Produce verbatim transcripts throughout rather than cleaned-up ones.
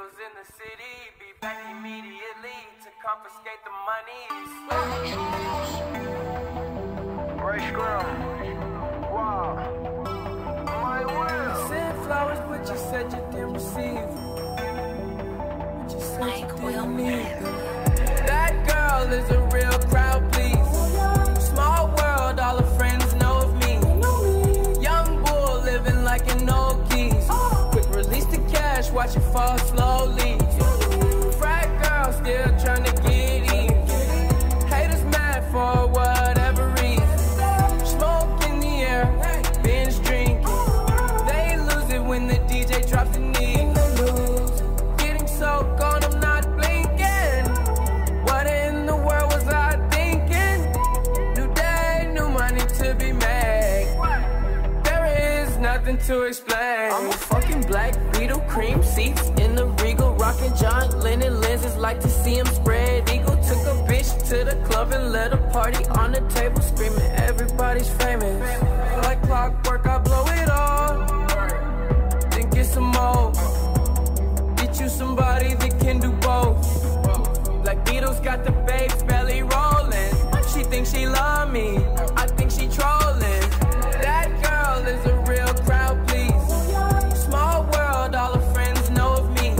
Beatles in the city, be back immediately to confiscate the monies. Ray Scrum. Wow. My will. Sent flowers, but you said you didn't receive. But you said you didn't need them. That girl is a real crowd, please. Small world, all her friends know of me. Young bull living like an old geese. Quick release the cash, watch it fall slowly. Frat girl still trying to get in. Haters mad for whatever reason. Smoke in the air, binge drinking. They lose it when the D J drops the knee. Getting so gone, I'm not blinking. What in the world was I thinking? New day, new money to be made. There is nothing to explain. I'm a fucking black Beetle, cream seats in the Regal, rocking John Lennon lenses, like to see him spread eagle. Took a bitch to the club and let a party on the table, screaming everybody's famous. Like clockwork, I blow it all, then get some more. Get you somebody that can do both. Like Beatles got the babes belly rolling. She thinks she love me, I think she trolling. That girl is a real crowd, please. Small world, all her friends know of me.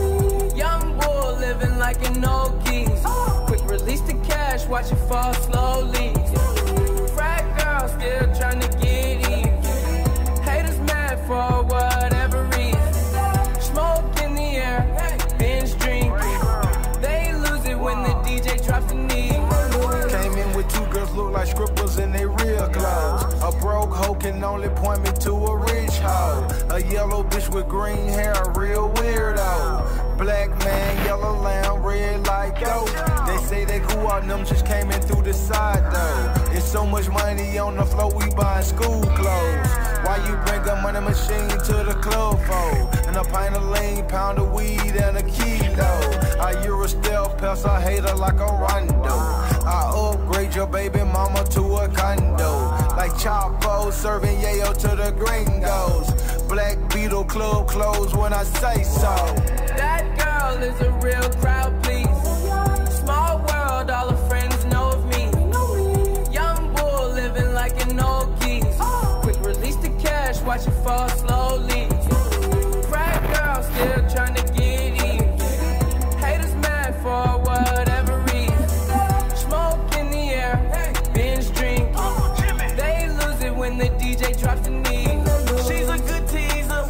Young bull living like an old geese. Quick release the cash, watch it fall slowly. Frat girl still trying to get in. Haters mad for whatever reason. Smoke in the air, binge drinking. They lose it when the D J drops the knee. Came in with two girls look like scribbles in their real clothes. A broke hoe can only point me to a rich hoe. A yellow bitch with green hair, a real weirdo. Black man, yellow lamb, red like dope. They say they cool out, them just came in through the side though. It's so much money on the floor, we buying school clothes. Why you bring a money machine to the club for? And a pint of lean, pound of weed, and a kilo. I Euro stealth, pass a hater like a rondo. I upgrade your baby mama to a condo. Like Chapo serving yayo to the gringos. Black Beetle club clothes when I say so. That girl is a real crowd, please. Small world, all her friends know of me. Young bull living like an old geese. Quick release the cash, watch it fall slowly. Frat girl still trying to get in. Haters mad for whatever reason. Smoke in the air, binge drinking. They lose it when the D J drops the knee. She's a good teaser,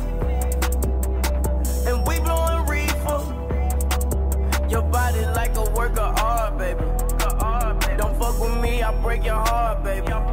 and we blowing reefer. Your body like a work of art, baby. Don't fuck with me, I break your heart, baby.